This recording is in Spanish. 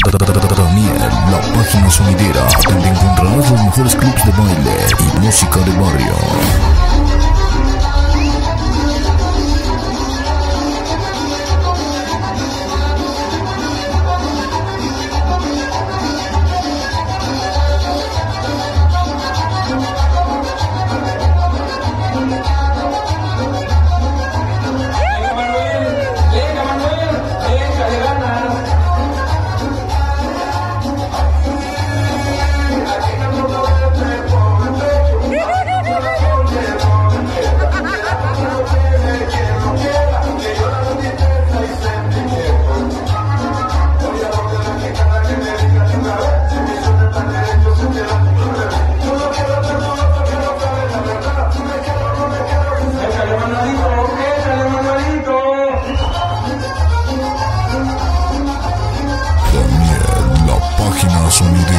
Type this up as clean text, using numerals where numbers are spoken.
Daniel, la página sonidera, donde encontrarás los mejores clubs de baile y música de barrio. Sonidera.